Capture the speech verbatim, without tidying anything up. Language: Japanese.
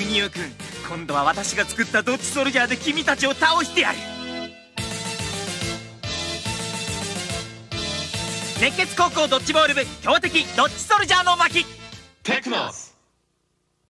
ニオ君、今度は私が作ったドッジソルジャーで君たちを倒してやる。熱血高校ドッジボール部強敵ドッジソルジャーの巻。 テクノス